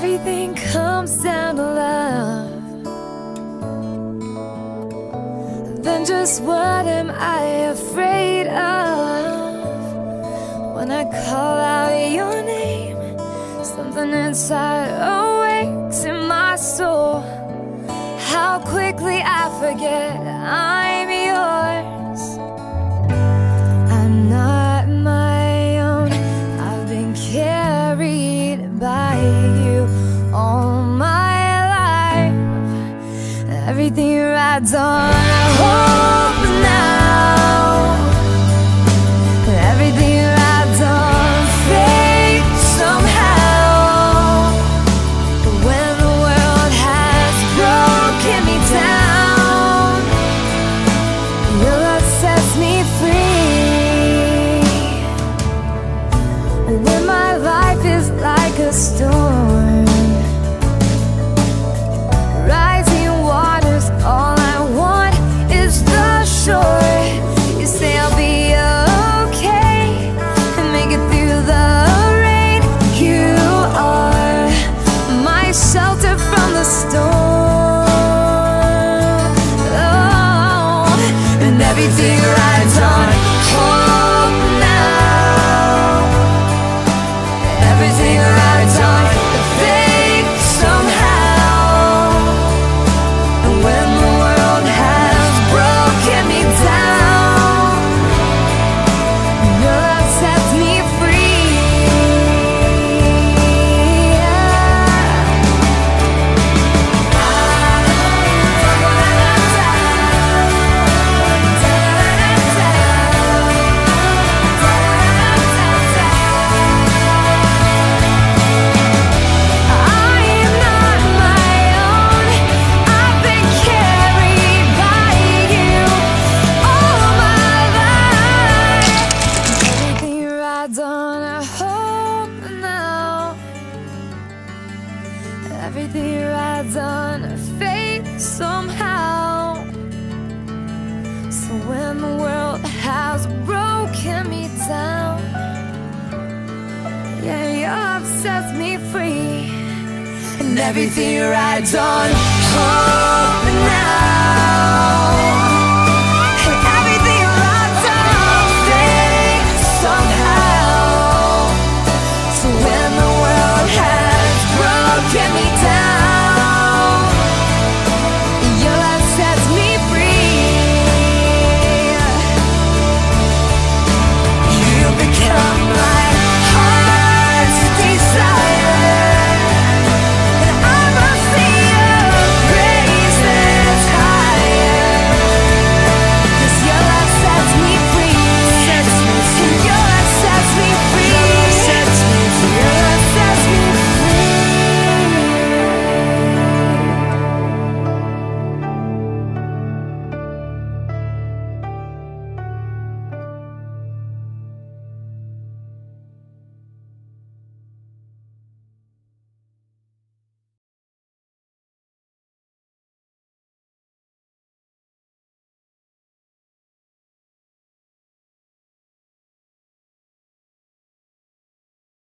everything comes down to love, then just what am I afraid of? When I call out your name, something inside awakes in my soul. How quickly I forget I'm yours. I'm not my own, I've been carried by you all my life. Everything rides on hope now, everything rides on faith somehow. But when the world has broken me down, your love sets me free. When my life is like a storm, rising waters, all I want is the shore. You say I'll be okay and make it through the rain. You are my shelter from the storm. Oh, and everything rides on hope now. Everything rides on faith somehow. And when the world has broken me down, your love sets me free. Everything rides on faith somehow. So when the world has broken me down, yeah, your love sets me free. And everything rides on hope now.